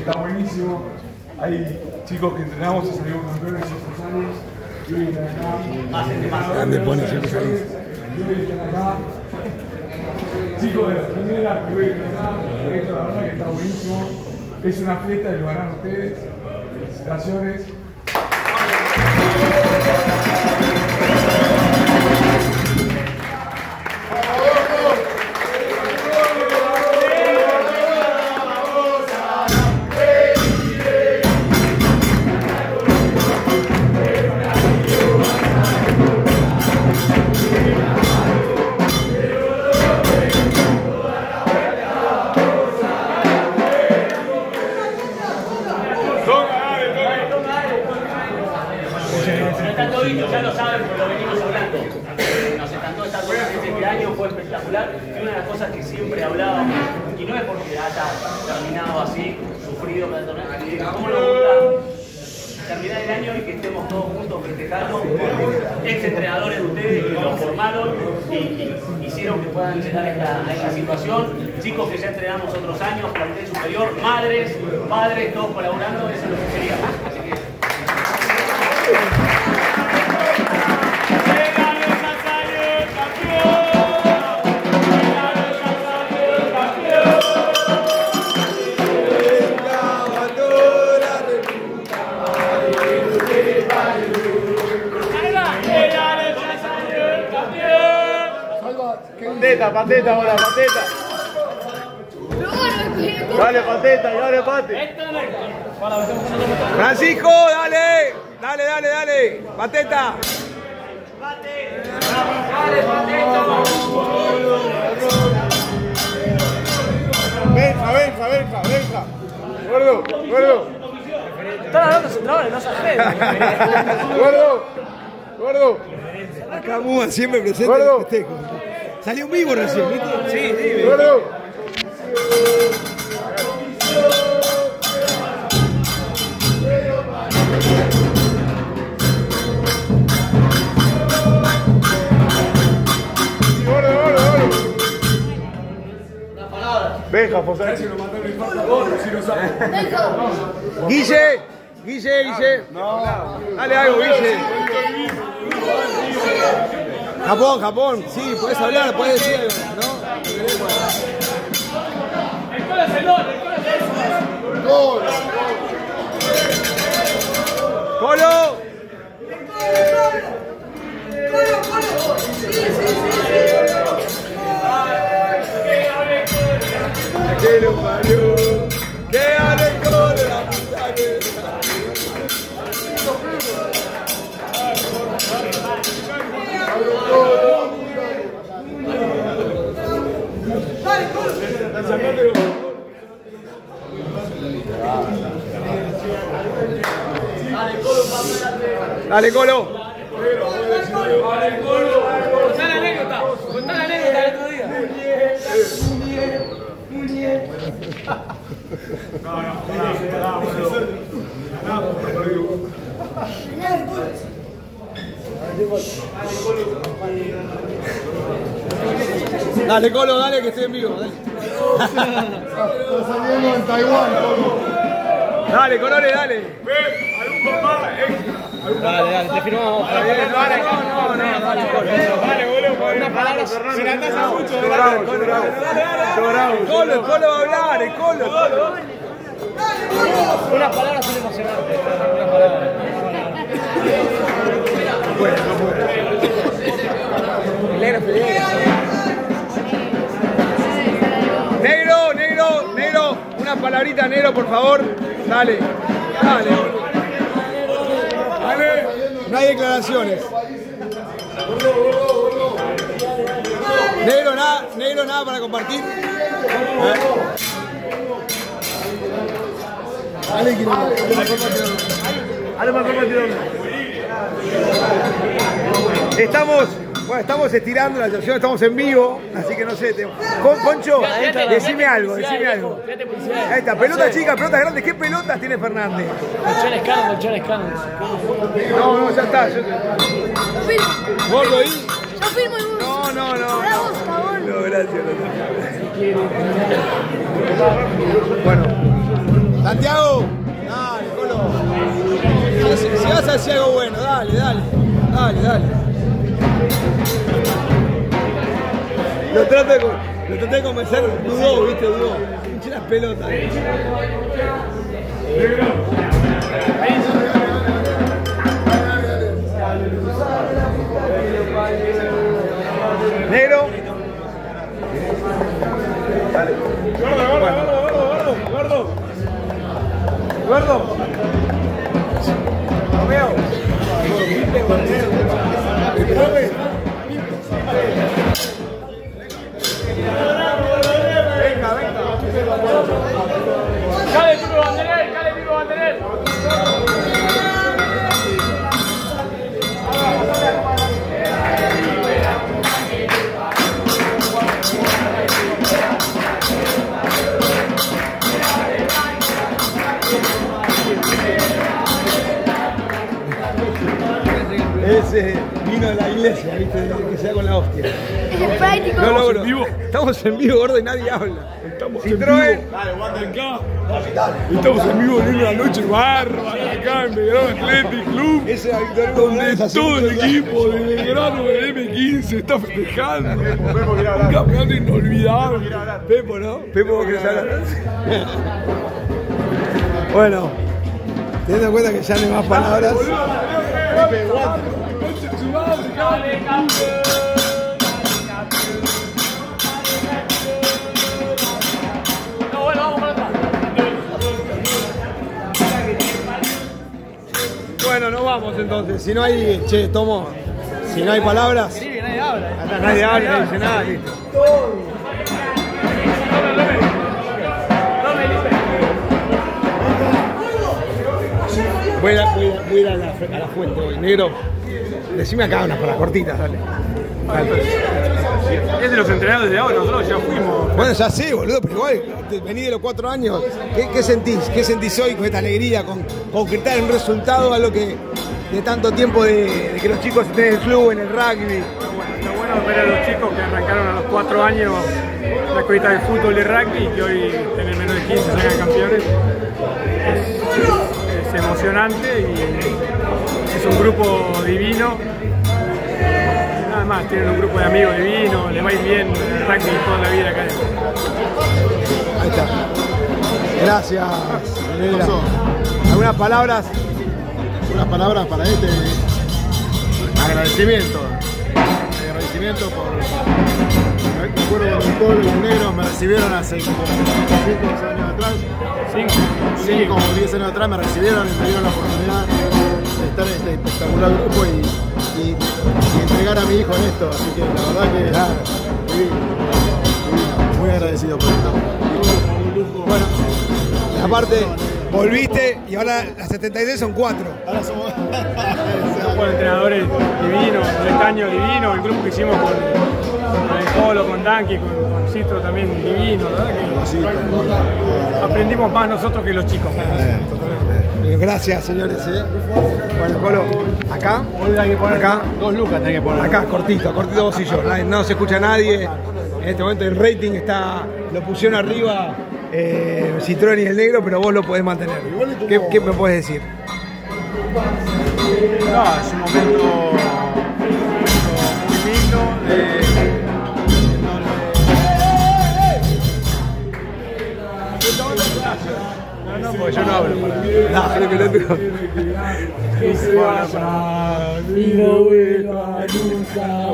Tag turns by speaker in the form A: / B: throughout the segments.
A: está buenísimo. Hay chicos que entrenamos y salimos campeones estos años. Y hoy están acá.
B: Grande pone siempre salís.
A: Y hoy están acá. Chicos de la primera, que hoy están acá. Esto la verdad que está buenísimo. Es una fiesta y lo harán ustedes. Felicitaciones.
C: Ya lo saben, porque lo venimos hablando. Nos encantó estar con ustedes este año, fue espectacular. Y una de las cosas que siempre hablábamos, y no es porque haya terminado así, sufrido cada torneo, ¿cómo nos gusta terminar el año y que estemos todos juntos festejando? Ex entrenadores de ustedes que los formaron y hicieron que puedan llegar a esta situación. Chicos que ya entrenamos otros años, plantel superior, madres, padres, todos colaborando, eso es lo que queríamos. Así que...
D: Pateta ahora, pateta. Dale, pateta, dale, pate.
B: Francisco, dale. Dale. Pateta.
C: Dale, pateta.
D: Benja. Gordo.
C: Están hablando centrales, no se atreven.
D: Gordo.
B: Acá Muba siempre presente el festejo. Salió un vivo recién, ¿viste? Sí.
D: Gordo. Benja, José.
A: Si lo mataron en falta, vos, si lo sabes.
B: Guille. No. Dale algo, Guille. Japón. Sí, podés hablar, podés decir algo, ¿no? ¡Colo!
D: Que lo parió, que hable el colo de la puta que...
B: Dale, Colo.
C: Contá la anécdota del otro día.
B: Dale, Colo, dale, que estoy en vivo.
D: Salimos en Taiwán,
B: Dale, Colores, dale.
A: ¿Algún papá?
B: Dale, te firmamos. Dale, Colo.
D: Una palabra, Fernando.
A: Se la tasa mucho.
B: Colo va a hablar, el Colo.
C: Una palabra son emocionantes. Una palabra.
B: Negro, una palabrita, negro, por favor. Dale. No hay declaraciones. Negro, nada para compartir. Estamos estirando la situación, estamos en vivo, así que no sé. Poncho, decime algo. Ahí está, pelotas chicas, pelotas grandes. ¿Qué pelotas tiene Fernández?
C: Colchones canon.
B: No, ya está. Gordo, ¿y?
E: Yo firmo y vos.
B: No.
E: Vamos, por favor.
B: No, gracias. Bueno. Santiago, dale, Colo. Si vas a hacer algo bueno, dale. Lo traté de convencer, dudó, viste, dudó. Pinche las pelotas. Negro. Dale. Gordo. Romeo. Venga.
A: Cale Pipo Banderer.
B: Ese vino de la iglesia, viste, que sea con la hostia.
E: Es práctico.
B: No logro. Estamos en vivo, gordo, y nadie habla.
D: Estamos
B: Citroën.
D: en vivo. Dale, acá. Estamos en vivo en una noche bárbara acá en Belgrano Athletic Club.
B: Ese es Victorio
D: Donde
B: Morales,
D: todo el equipo de Belgrano del M15 está festejando. Un campeonato inolvidable.
B: Pepo, ¿no? Pepo, ¿vos querés hablar? Bueno, teniendo en cuenta que ya no hay más palabras. Bueno, nos vamos entonces. Si no hay, tomo. Si no hay palabras.
A: Nadie habla.
B: Nadie habla, no dice nada, listo. Voy a ir a la fuente hoy, negro. Decime acá unas para cortitas, dale.
A: Es de los entrenadores de ahora, nosotros ya fuimos.
B: Bueno, ya sé, boludo, pero igual, vení de los 4 años. ¿Qué sentís? ¿Qué sentís hoy con esta alegría, con concretar un resultado a lo que de tanto tiempo de que los chicos estén en el club, en el rugby?
A: Está bueno ver a los chicos que arrancaron a los 4 años la escuelita de fútbol de rugby y que hoy tienen menos de 15 salgan campeones. Es emocionante y es un grupo divino. Nada más, tienen un grupo de amigos divinos, les va a ir bien el rugby toda la vida acá.
B: Ahí está. Gracias. ¿Algunas palabras?
F: Unas palabras para este agradecimiento. Agradecimiento por. Me acuerdo cuando el Colo y los negros me recibieron hace como 5 años atrás. 5 o 10 años atrás me recibieron y me dieron la oportunidad de estar en este espectacular grupo y entregar a mi hijo en esto. Así que la verdad que muy agradecido por esto.
B: Bueno, aparte, volviste y ahora las 73 son 4.
F: Ahora somos.
A: Con entrenadores divinos, Letaño divino, el grupo que hicimos con el Colo, con Danqui, con Citro también divino, ¿verdad? Que aprendimos más nosotros que los chicos.
B: Gracias, señores. Bueno, Colo, acá, acá,
F: 2 lucas tenés que poner.
B: acá, cortito vos y yo. No se escucha a nadie. En este momento el rating lo pusieron arriba Citroën y el negro, pero vos lo podés mantener. ¿Qué me podés decir?
F: No, es un momento muy lindo
A: No, porque yo no hablo.
B: No, creo que no tengo.
A: Que se vaya y no vuelva nunca.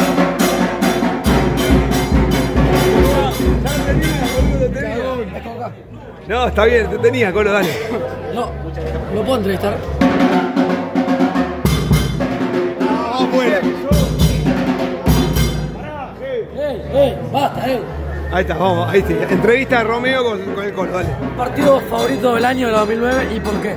B: No, está bien, te tenía, Colo, dale.
G: No, ¿lo puedo entrevistar? Basta,
B: Ahí está, vamos, ahí está. Entrevista a Romeo con el Colo, dale.
G: Partido favorito del año de la 2009 y por qué.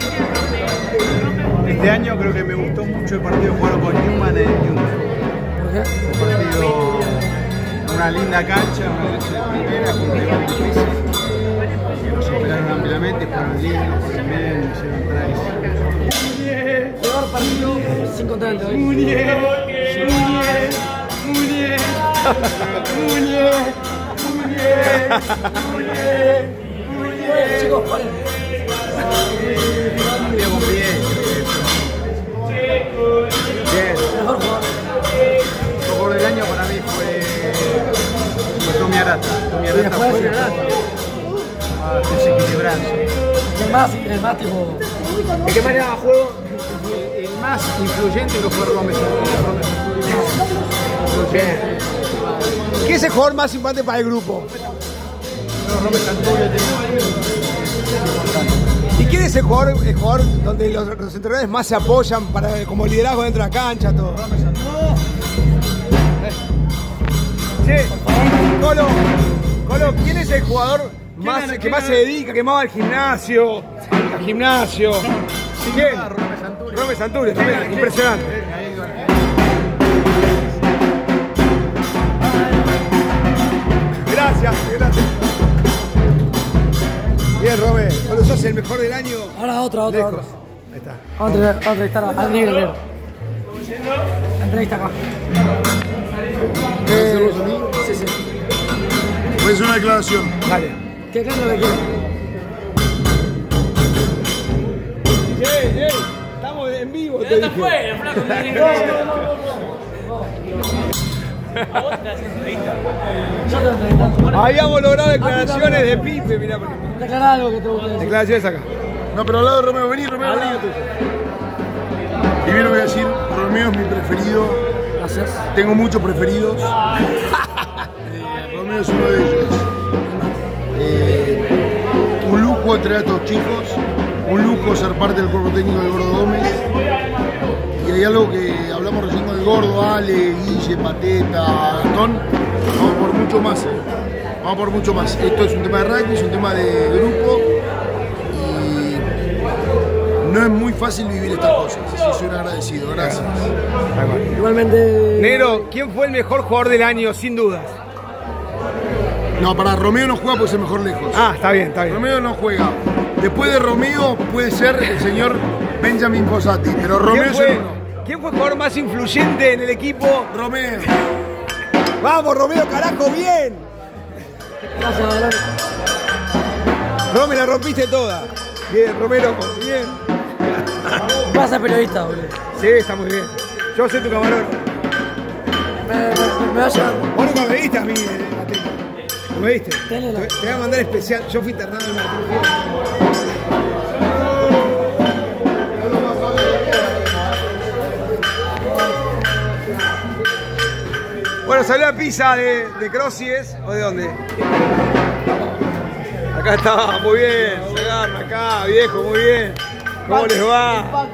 F: Este año creo que me gustó mucho el partido jugado con Newman en Newman.
G: ¿Por qué?
F: Un partido, una linda cancha de primera, con un rival difícil. Que nos superaron ampliamente, fueron lindos, fueron bien, hicieron tries.
G: Peor partido sin contar el de hoy. chicos, ¿cuál?
B: Partido con bien. Bien.
G: Mejor jugador.
F: El jugador del año para mí fue Tommy Arata. Tommy Arata fue desequilibrante.
G: El más tipo.
B: ¿De qué manera juego?
F: El más influyente lo fue Rómez.
B: Bien. ¿Qué es el jugador más importante para el grupo? ¿Y quién es el jugador donde los entrenadores más se apoyan como liderazgo dentro de la cancha? Todo. Che, Colo, ¿quién es el jugador que más se dedica, que más va al gimnasio? ¿Quién? Rómez Santurio, también, impresionante. Gracias. Bien, Romé, cuando sos el mejor del año.
G: Ahora otra.
B: Ahí está.
G: Vamos a entrevistar al negro. Entrevista acá. Sí.
F: Voy a hacer una declaración.
B: Dale.
G: ¿Qué es lo que quiere?
B: Estamos en vivo.
C: Ya está fuera, flaco.
G: Yo te entrevisto.
B: Habíamos logrado declaraciones de Pipe, mirá.
G: Declara algo que te guste decir.
B: Declaraciones acá.
F: No, pero al lado de Romeo, vení. Primero voy a decir, Romeo es mi preferido.
G: Gracias.
F: Tengo muchos preferidos. Romeo es uno de ellos. Un lujo traer a estos chicos. Un lujo ser parte del cuerpo técnico del Gordo Gómez. Y hay algo que hablamos recién con el Gordo, Ale, Guille, Pateta, Gastón. Vamos por mucho más. Vamos por mucho más. Esto es un tema de rugby, es un tema de grupo. Y no es muy fácil vivir estas cosas. Así soy un agradecido. Gracias.
G: Igualmente.
B: Negro, ¿quién fue el mejor jugador del año, sin dudas?
F: No, para Romeo no juega, puede ser mejor lejos.
B: Ah, está bien.
F: Romeo no juega. Después de Romeo puede ser el señor Benjamin Fossati, pero Romeo es el uno.
B: ¿Quién fue el jugador más influyente en el equipo?
F: Romeo.
B: Vamos, Romeo, carajo, bien.
G: Gracias, Valor.
B: Romeo, la rompiste toda. Bien, Romero, bien.
G: Vas a ser periodista, boludo.
B: Sí, está muy bien. Yo soy tu camarógrafo.
G: Me va a llevar.
B: Vos nunca me viste a mí, Mateo. ¿No me viste?
G: Tenela.
B: Te voy a mandar especial. Yo fui internado en la Bueno, salió la pizza de Crossies, ¿o de dónde? Acá está, muy bien. Se agarra acá, viejo, muy bien. ¿Cómo les va?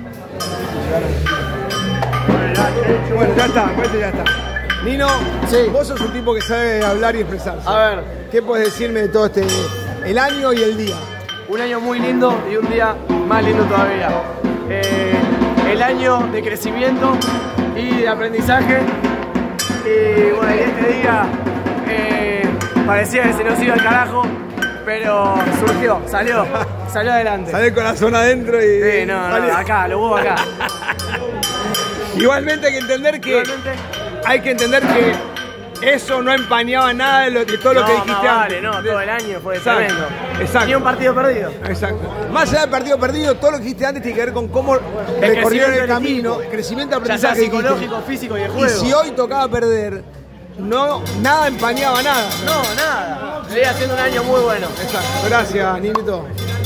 B: Bueno, ya está, parece que ya está. Nino,
G: Sí.
B: vos sos un tipo que sabe hablar y expresarse.
G: A ver,
B: ¿Qué puedes decirme de todo el año y el día?
G: un año muy lindo y un día más lindo todavía. El año de crecimiento y de aprendizaje. Y bueno, y este día parecía que se nos iba al carajo, pero surgió, salió adelante.
B: Sale el corazón adentro y...
G: Sí, no, acá, los huevos acá.
B: Igualmente hay que entender que...
G: Igualmente.
B: Hay que entender que eso no empañaba nada de todo lo que dijiste antes.
G: No, todo el año fue
B: Exacto,
G: tremendo.
B: exacto.
G: Ni un partido perdido.
B: Exacto. Más allá del partido perdido, todo lo que dijiste antes tiene que ver con cómo recorrieron el camino, el crecimiento,
G: Ya sea
B: aprendizaje.
G: psicológico, físico y de
B: Y
G: juego.
B: si hoy tocaba perder, nada empañaba nada.
G: No, nada. Sigue haciendo un año muy bueno.
B: Exacto. Gracias, Ninito.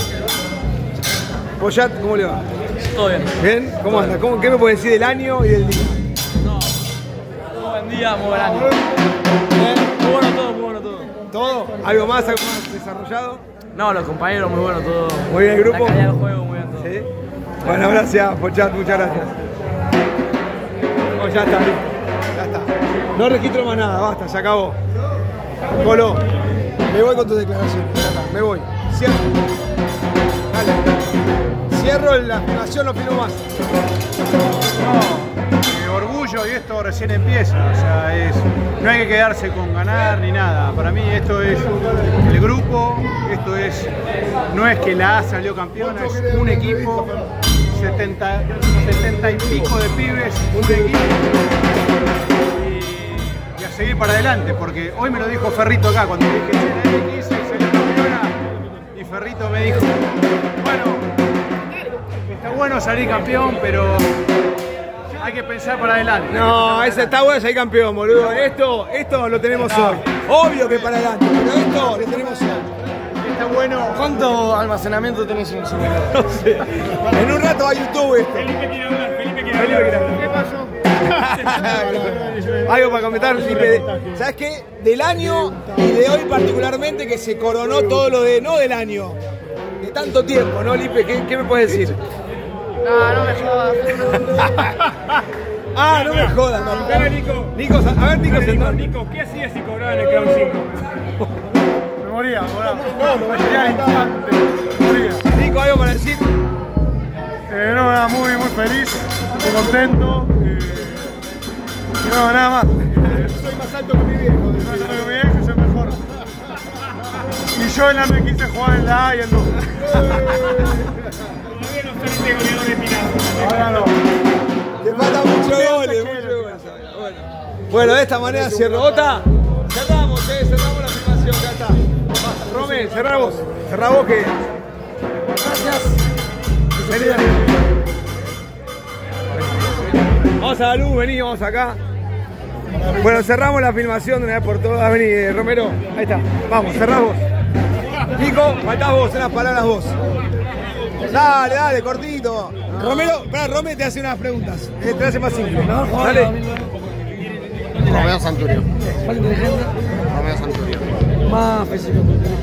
B: Poyat, ¿cómo le va?
G: Todo bien.
B: ¿Bien? ¿Cómo anda? ¿Qué me puedes decir del año y del día?
G: Muy buen día, muy buen año. Muy bueno todo.
B: ¿Todo? ¿Algo más desarrollado?
G: No, los compañeros muy buenos todo.
B: Muy bien el grupo.
G: La calidad del juego muy bien todo.
B: ¿Sí? Bueno, gracias, Pochat, muchas gracias. Oh, ya está, listo. Ya está. No registro más nada, basta, se acabó. Colo, me voy con tus declaraciones. Ya está, me voy. Cierro. Dale. Cierro la filmación, no filmo más.
H: No, orgullo y esto recién empieza, o sea, no hay que quedarse con ganar ni nada. Para mí esto es el grupo, no es que la A salió campeona, es un equipo, 70 y pico de pibes, un equipo. Y a seguir para adelante, porque hoy me lo dijo Ferrito acá cuando dije, la X salió campeona y Ferrito me dijo, bueno, está bueno salir campeón, pero hay que pensar para adelante.
B: No, ese está bueno salir campeón, boludo. Esto lo tenemos hoy. Obvio que para adelante, pero esto lo tenemos hoy.
H: Está bueno.
G: ¿Cuánto almacenamiento tenés en su celular?
B: No sé. En un rato va a YouTube esto.
A: Felipe quiere hablar, Felipe quiere hablar.
H: ¿Qué pasó?
B: Algo para comentar, Lipe. ¿Sabes qué? Del año y de hoy particularmente que se coronó todo lo de, no del año, de tanto tiempo, ¿no, Lipe? ¿Qué me puedes decir?
G: No me jodas.
B: Ah, no me jodas, no.
A: Dale, Nico.
B: Nico, a ver, Nico, sentado.
A: Nico, ¿qué hacías si cobraba en el Clown 5?
H: Me moría, me moría al instante. Me moría.
B: Nico, ¿algo para decir?
H: No, nada, muy feliz, muy contento. Y no, nada más.
F: Soy más alto que mi viejo.
H: No sé lo que me dice, soy mejor. Y yo en la me quise jugar en la A y en 2.
A: Todavía no saliste goleador de Pinar.
H: Ahora no.
B: Te falta mucho goles, mucho goles. Bueno, de esta manera cierro. Ota, cerramos la filmación, ya está. Rome, cerrá vos que...
G: Gracias.
B: Vení. Vamos a la luz, vení, vamos acá. Bueno, cerramos la filmación de una vez por todas. Vení, Romero, ahí está. Vamos, cerrá vos. Nico, faltás vos, unas palabras vos. Dale, cortito. Romero, pará, Romero te hace unas preguntas. Te hace más simple. Dale.
F: Romeo Santurio.
G: ¿Más inteligente?
F: Romeo Santurio.
G: Más físico.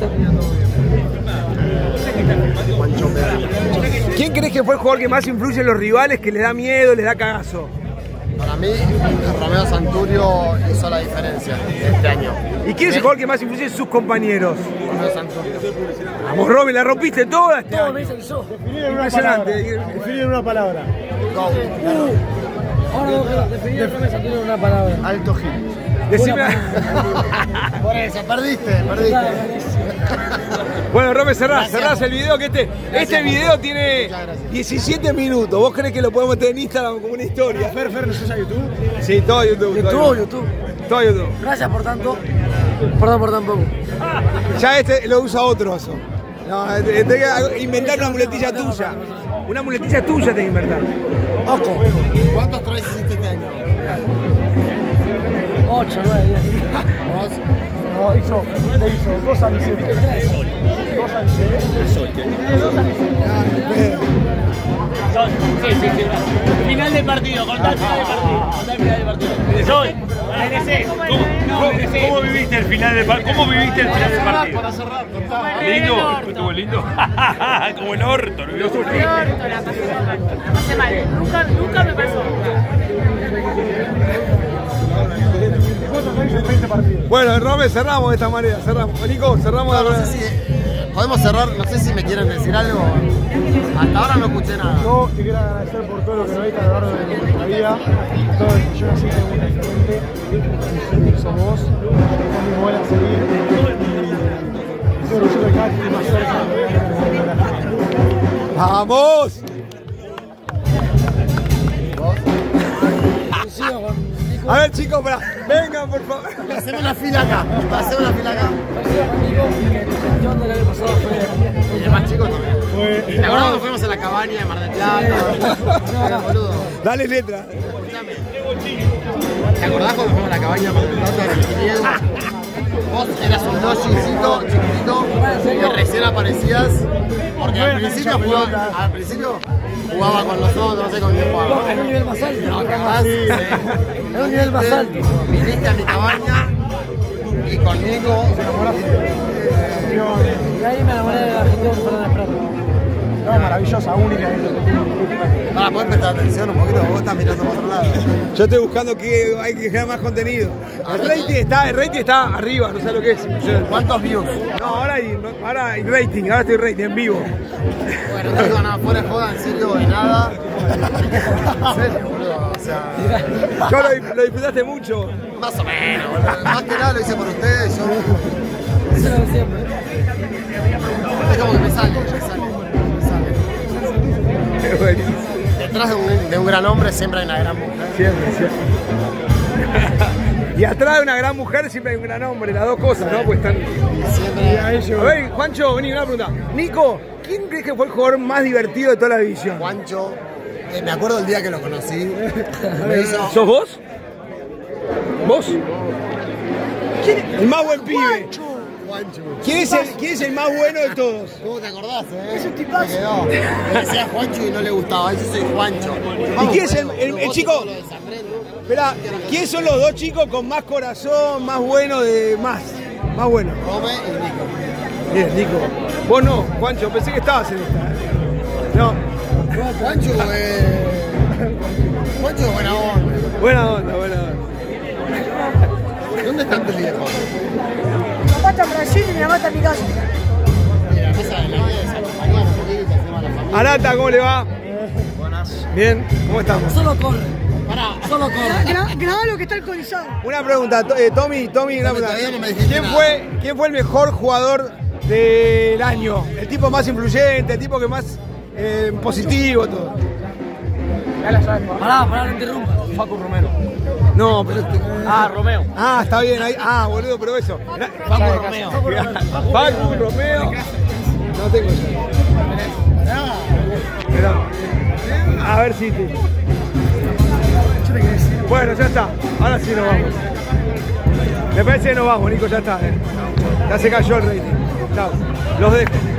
B: ¿Quién crees que fue el jugador que más influye en los rivales, que les da miedo, les da cagazo?
F: Para mí, Romeo Santurio hizo la diferencia este año.
B: ¿Y quién es el jugador que más influye en sus compañeros?
F: Romeo Santurio.
B: Vamos, Romy, la rompiste toda este
G: Todo
B: año.
G: me hizo el show.
B: Impresionante.
H: Definir en una palabra.
F: Go.
G: Ahora vos definir el Romeo Santurio en una palabra.
F: Alto Gil.
B: Decime.
F: Por eso, perdiste.
B: Bueno, Romy, cerrás el video, que este video tiene 17 minutos. ¿Vos crees que lo podemos meter en Instagram como una historia?
H: Fer, ¿no sos a YouTube?
B: Sí, todo YouTube.
G: YouTube.
B: Todo YouTube.
G: Gracias por tanto. Perdón por tan poco.
B: Ya este lo usa otro oso. No, tenés que inventar una muletilla tuya. Una muletilla tuya tenés que inventar.
G: Oco.
F: ¿Cuántos traes hiciste este año?
G: 8, 9, 10.
H: No, hizo 2 años. 2 años.
C: Sí. Final del partido, contá el final del partido. Soy,
I: ¿Cómo viviste el final del partido?
F: Para cerrar, contá.
I: ¿Lindo? ¿Estuvo lindo? Como el orto, ¿no?
E: La pasé mal. Nunca me pasó.
B: Bueno, Rome, cerramos de esta manera. Nico, cerramos la
F: No
B: verdad.
F: sé si podemos cerrar, no sé si me quieren decir algo. Hasta ahora no escuché nada.
H: Yo te quiero agradecer por todo lo que me diste a lo largo de nuestra vida. Todo el que yo nací de una diferente. Sos vos. Son mis buenas a seguir. Y estoy orgulloso de cada vez más cerca.
B: ¡Vamos! A ver, chicos, vengan, por favor.
F: Hacemos una fila acá. Y el más chico también. ¿Te acordás cuando fuimos a la cabaña de Mar del Plata? Boludo.
B: Dale letra.
F: ¿Te acordás cuando fuimos a la cabaña de Mar del Plata en el Quiniel? Vos eras un doshicito chiquitito que recién aparecías. Porque al principio jugaba con los otros, no sé con quién jugaba.
G: Es un nivel más alto.
F: No, capaz, sí.
G: Es un nivel más alto.
F: Viniste a mi cabaña y con Nico
G: Y ahí me enamoré de la gente de Fernández Prat.
H: No, maravillosa, única.
F: para poder prestar atención un poquito, vos estás mirando para otro lado.
B: Yo estoy buscando que hay que generar más contenido. El rating está arriba, no sé lo que es.
F: ¿Cuántos views?
B: No, ahora hay rating, ahora estoy rating en vivo.
F: Bueno, no digo nada, fuera de joda, en serio, de nada. En serio, boludo, o sea...
B: Yo lo disfrutaste mucho.
F: Más o menos, boludo. Más que nada lo hice por ustedes, yo...
G: Eso es lo de siempre.
F: Es como que me sale.
B: Qué buenísimo.
F: Detrás de un gran hombre siempre hay una gran mujer.
B: Siempre. Y atrás de una gran mujer siempre hay un gran hombre, las dos cosas, ¿no? Pues están... A ver, Juancho, vení, una pregunta. Nico, ¿quién crees que fue el jugador más divertido de toda la división?
J: Juancho, me acuerdo el día que lo conocí.
B: ¿Sos vos? ¿Vos? El más buen pibe.
J: Juancho.
B: ¿Quién es el más bueno de todos?
J: ¿Cómo te acordás, Es un tipazo. Me quedó. Me decía Juancho y no le gustaba. Yo soy Juancho.
B: ¿Y quién es el chico? Espera, ¿quiénes son los dos chicos con más corazón, más bueno de más? Más bueno.
J: Rome y Nico.
B: Bien, Nico. Vos no, Juancho, pensé que estabas en esta. No.
J: Juancho, Juancho es buena onda.
B: Buena onda, buena onda.
J: ¿Dónde están tus viejos?
K: Mi papá está en Brasil y mi mamá está en mi casa.
J: Mira, la mesa de la vida es acompañar un poquito, hacemos a la familia.
B: Arata, ¿cómo le va?
J: Buenas.
B: Bien, ¿cómo estamos?
K: Solo corre. Solo corre. Graba lo que está alcoholizado.
B: Una pregunta, Tommy, una pregunta.
J: No me dijiste
B: ¿Quién fue el mejor jugador del año? El tipo más influyente, el tipo que más positivo, todo.
G: Ya la sabes. Pará, no interrumpa. Facu Romero.
B: No, pero...
G: Romeo.
B: Está bien, ahí. Boludo, pero eso.
G: Facu Romeo.
B: Facu Romeo. No tengo ya. A ver si te... Bueno, ya está. Ahora sí nos vamos. Me parece que nos vamos, Nico, ya está. Ya se cayó el rating. Chao. Los dejo.